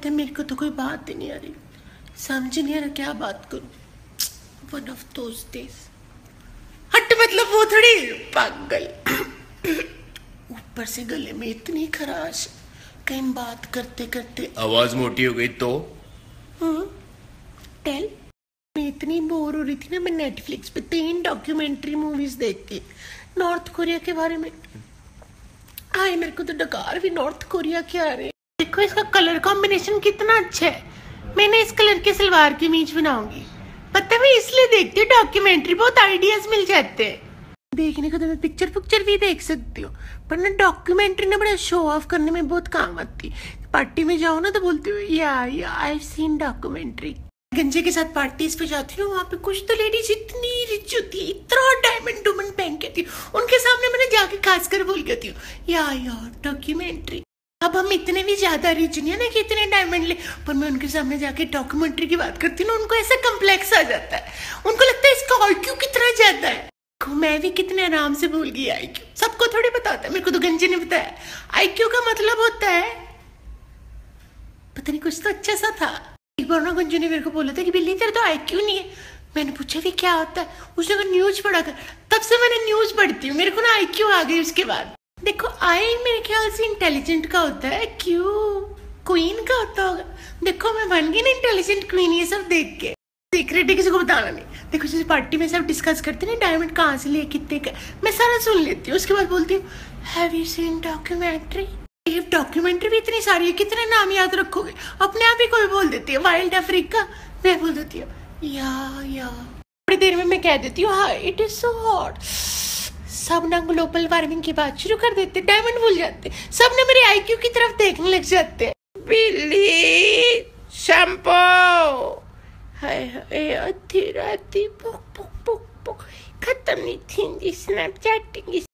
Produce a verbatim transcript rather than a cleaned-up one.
पता है मेरे को तो कोई बात ही नहीं आ रही, समझ नहीं आ रहा क्या बात करूं। One of those days. हट, मतलब वो थोड़ी पागल। ऊपर से गले में इतनी खराश, कहीं बात करते करते आवाज मोटी हो गई तो हाँ टेल। मैं इतनी बोर हो रही थी ना, मैं नेटफ्लिक्स पे तीन डॉक्यूमेंट्री मूवीज देखती नॉर्थ कोरिया के बारे में। आए मेरे को तो डकार भी नॉर्थ कोरिया के आ रहे। देखो इसका कलर कॉम्बिनेशन कितना अच्छा है। मैंने इस कलर के सलवार कमीज बनाऊंगी। पता है मैं इसलिए देखती हूँ डॉक्यूमेंट्री, बहुत आइडियाज मिल जाते हैं। देखने को तो मैं पिक्चर पिक्चर भी देख सकती हूँ, पर ना डॉक्यूमेंट्री ना बड़ा शो ऑफ करने में बहुत काम आती। पार्टी में जाओ ना तो बोलती हूँ या या आई सीन डॉक्यूमेंट्री। गंजे के साथ पार्टीज पे जाती हूँ, वहाँ पे कुछ तो लेडीज इतनी रिच होती है, इतना डायमंड डूमंड पहन के आती हूँ, उनके सामने मैंने जाके खास कर बोल के आती हूँ या यार डॉक्यूमेंट्री। अब हम इतने भी ज्यादा रिच नहीं है ना कि इतने डायमंड ले, पर मैं उनके सामने जाके डॉक्यूमेंट्री की बात करती हूँ ना, उनको ऐसा कम्प्लेक्स आ जाता है। उनको लगता है इसका आईक्यू कितना ज्यादा है। मैं भी कितने आराम से भूल गई आईक्यू। सबको थोड़ी बताता है, मेरे को तो गंजे ने बताया। आईक्यू का मतलब होता है, पता नहीं कुछ तो अच्छा सा था। एक बार ना गंजू ने मेरे को बोला था कि बिल्ली तेरे तो आईक्यू नहीं है। मैंने पूछा भी क्या होता है, उसने कहा न्यूज पढ़ा कर। तब से मैंने न्यूज पढ़ती हूँ, मेरे को ना आईक्यू आ गई उसके बाद। देखो आई मेरे ख्याल से इंटेलिजेंट का होता है, क्यू क्वीन का होता होगा। देखो मैं बन गई ना इंटेलिजेंट क्वीन ये सब देख के। सीक्रेट है, किसी को बताना नहीं। देखो जैसे पार्टी में सब डिस्कस करते ना डायमंड कहाँ से लिए कितने का, मैं सारा सुन लेती हूँ। उसके बाद बोलती हूँ हैव यू सीन डॉक्यूमेंट्री। ये डॉक्यूमेंट्री भी इतनी सारी है, कितने नाम याद रखोगे। अपने आप ही कोई बोल देती है वाइल्ड अफ्रीका, मैं बोल देती हूँ या या थोड़ी देर में मैं कह देती हूँ हाँ इट इज सो हॉट। सब ना ग्लोबल वार्मिंग की बात शुरू कर देते, डायमंड भूल जाते, सब ने मेरे आईक्यू की तरफ देखने लग जाते हैं। बिल्ली शैम्पू, हाय हाय अधी राती पुक पुक पुक पुक, खत्म नहीं थी स्नैपचैटिंग।